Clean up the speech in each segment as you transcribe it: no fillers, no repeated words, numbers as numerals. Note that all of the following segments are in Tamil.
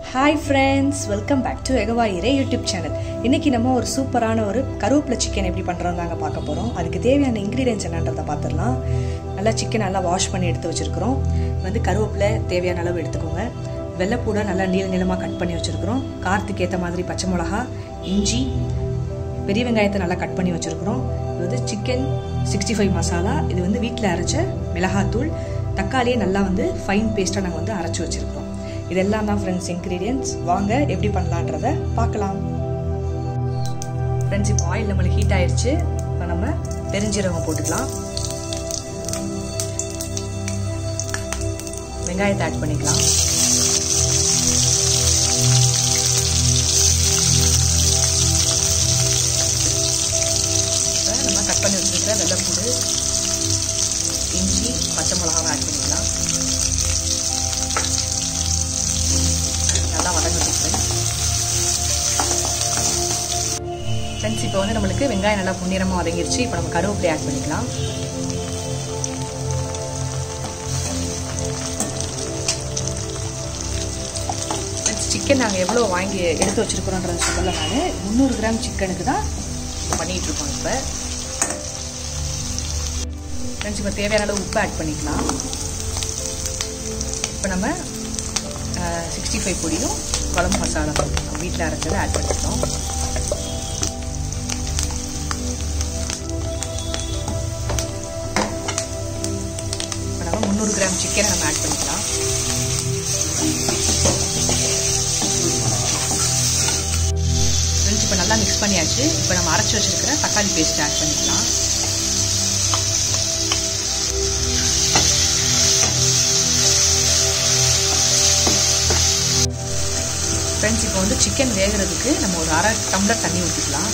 Hi friends, welcome back to Egava Ire YouTube channel. இன்னைக்கு நம்ம ஒரு சூப்பரான ஒரு கருவேப்பிலை சிக்கன் எப்படி பண்றோம்னு நாங்க பார்க்க போறோம். அதுக்கு தேவையான இன்கிரிடியன்ட்ஸ் என்னன்றதை பார்த்துடலாம். நல்லா சிக்கன் நல்லா வாஷ் பண்ணி எடுத்து வச்சிருக்கோம். வந்து கருவேப்பிலை தேவையான அளவு எடுத்துக்கோங்க. வெள்ளைப்பூடை நல்லா நீளமா கட் பண்ணி வச்சிருக்கோம். காரத்துக்கு ஏத்த மாதிரி பச்சை மிளகாய், இஞ்சி, பெரிய வெங்காயத்தை நல்லா கட் பண்ணி வச்சிருக்கோம். இது வந்து சிக்கன் 65 மசாலா. இது வந்து வீட்ல அரைச்ச மிளகாய்த்தூள், தக்காளியை நல்லா வந்து ஃபைன் பேஸ்டா நாங்க வந்து அரைச்சு வச்சிருக்கோம். இதெல்லாம் தான் ஃப்ரெண்ட்ஸ் இன்கிரிடியன்ட்ஸ். வாங்க எப்படி பண்ணலான்றதை பார்க்கலாம். ஃப்ரெண்ட்ஸ் இப்போ ஆயில் நம்மளுக்கு ஹீட் ஆயிடுச்சு. இப்போ நம்ம பெருஞ்சீரகம் போட்டுக்கலாம். வெங்காயத்தை ஆட் பண்ணிக்கலாம். இப்போ நம்ம கட் பண்ணி வச்சுருக்க வெள்ளைப்பூடு, இஞ்சி, பச்சை மிளகாவை ஆட் பண்ணிக்கலாம். நல்லா வதங்கட்டும் ஃப்ரெண்ட்ஸ். இப்போ வந்து நம்மளுக்கு வெங்காயம் நல்லா பொன்னிறமாக வதங்கிருச்சு. இப்போ நம்ம கருவேப்பிலை ஆட் பண்ணிக்கலாம். ஃப்ரெண்ட்ஸ் சிக்கன் நாங்கள் எவ்வளோ வாங்கி எடுத்து வச்சுருக்கிறோன்றதை சொல்லலை. நான் 300 கிராம் சிக்கனுக்கு தான் பண்ணிகிட்டு இருக்கோம். இப்போ ஃப்ரெண்ட்ஸ் இப்போ தேவையான அளவு உப்பு ஆட் பண்ணிக்கலாம். இப்போ நம்ம 65 பொடியும் குழம்பு மசாலா போட்டுக்கலாம். வீட்டில் அரைச்சதை ஆட் பண்ணிக்கலாம். இப்போ நம்ம 300 கிராம் சிக்கனை நம்ம ஆட் பண்ணிக்கலாம். ஃப்ரெண்ட்ஸ் இப்போ நல்லா மிக்ஸ் பண்ணியாச்சு. இப்போ நம்ம அரைச்சி வச்சிருக்கிற தக்காளி பேஸ்ட் ஆட் பண்ணிக்கலாம். ஃப்ரெண்ட்ஸ் இப்போ வந்து சிக்கன் வேகிறதுக்கு நம்ம ஒரு 1/2 டம்ளர் தண்ணி ஊற்றிக்கலாம்.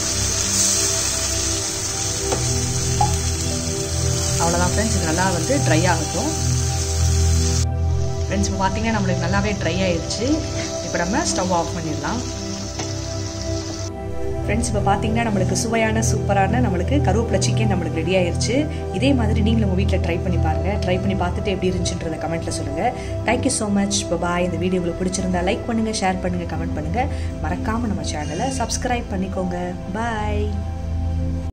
அவ்வளோதான் ஃப்ரெண்ட்ஸ். இது நல்லா வந்து ட்ரை ஆகட்டும். ஃப்ரெண்ட்ஸ் இப்போ பார்த்தீங்கன்னா நம்மளுக்கு நல்லாவே ட்ரை ஆயிடுச்சு. இப்போ நம்ம ஸ்டவ் ஆஃப் பண்ணிடலாம். ஃப்ரெண்ட்ஸ் இப்போ பார்த்தீங்கன்னா நம்மளுக்கு சுவையான சூப்பரான நம்மளுக்கு கருவேப்பிலை சிக்கன் நம்மளுக்கு ரெடி ஆயிடுச்சு. இதே மாதிரி நீங்களும் உங்கள் வீட்டில் ட்ரை பண்ணி பாருங்கள். ட்ரை பண்ணி பார்த்துட்டு எப்படி இருந்துச்சுன்றதை கமெண்ட்டில் சொல்லுங்கள். Thank you so much. பாய். இந்த வீடியோ உங்களுக்கு பிடிச்சிருந்தா லைக் பண்ணுங்கள், ஷேர் பண்ணுங்கள், கமெண்ட் பண்ணுங்கள். மறக்காமல் நம்ம சேனலை சப்ஸ்கிரைப் பண்ணிக்கோங்க. பாய்.